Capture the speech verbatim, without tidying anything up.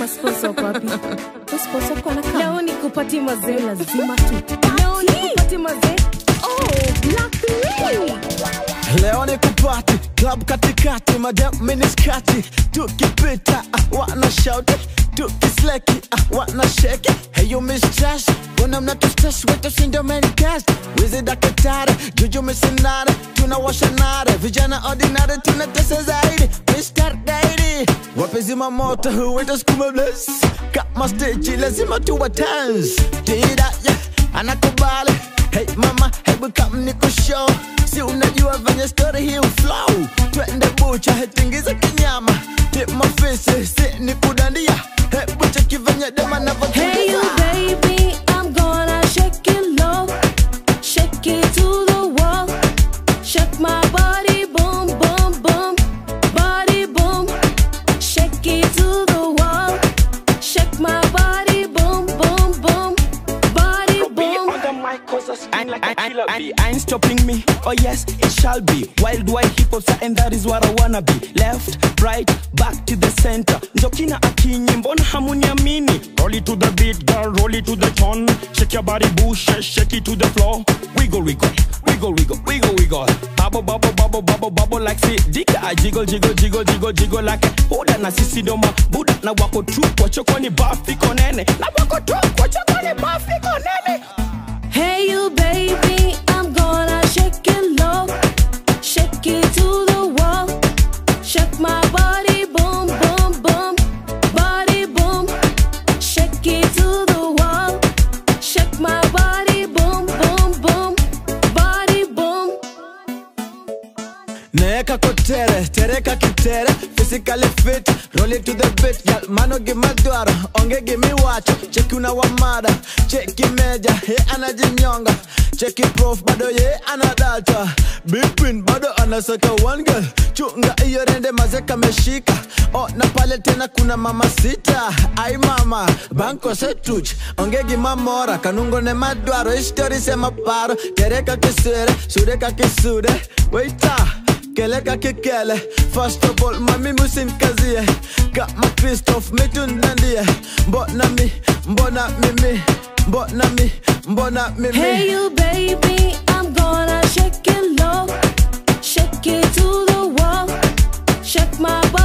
sponsor papi. Sponsor kwa na kama. Leo ni kupati mazee lazima tu. Leo ni kupati mazee. Oh, Black Lee. Leo ni kupati club katikati, madam miniskati. Tukipita ah, wana shout, tukisleki ah, wana shake. Hey you miss Trash, bona mna tu stress wetu sindo manicast. Wizi dakitare, juju misinare, tunawasha nare. Vijana ordinary tunatesa zaidi, Mister Daily. Wapezi mamoto huweta skuma bless. Kama stage lazima tuwa dance. Tida yeah, anakubali. Hey mama, hebu come nikushow. Si unajua venye story hii uflow. Twende bucha, hetingiza kinyama. Tip my face, si ni kudandia. Hebu cheki venye dema na votingiza. Hey you baby, I'm gonna shake it low. Shake it to the wall. Shake my body, boom, boom, boom. Body boom. Shake it to the wall. Shake my body, boom, boom, boom. Body boom. I, I, I, I, I ain't stopping me, oh yes, it shall be. Wild white hip-hop, and that is what I wanna be. Left, right, back to the center. Njokina akinyi, mbona hamuniamini. Roll it to the beat, girl, roll it to the tone. Shake your body, bush, shake it to the floor. Wiggle, wiggle, wiggle, wiggle, wiggle, wiggle. Bubble, bubble, bubble, bubble, bubble like say dika. Jiggle, jiggle, jiggle, jiggle, jiggle like Buda na sisi doma. Buda na wako tu, kwa choko ni bafi konene. Na wako tu, kwa choko ni bafi konene. Hey you baby, I'm gonna shake it low. Shake it to the wall. Shake my body, boom, boom, boom. Body boom. Shake it to the wall. Shake my body, boom, boom, boom. Body boom. Neka kotere, tereka kitere. Physically fit, roll it to the beat. Gal, mano give me duaro, onge give me wacho. Check una wamada, check meja, he anajinyonga. Check prof, bado ye anadalta. Big pin, bado anasaka one girl. Chunga iyo rende mazeka meshika. Oh, na pale tena kuna mama sita. Ay mama, banko setuch. Onge give me mora, kanungo ne maduaro. History se maparo, tereka kisure, sureka kisude. Waita. Keleka kikele, first of all, mami musim kazie. Kama Christoph, mitundandie. Mbona mi, mbona mimi. Mbona mi, mbona mimi. Hey you baby, I'm gonna shake it low. Shake it to the wall. Shake my body.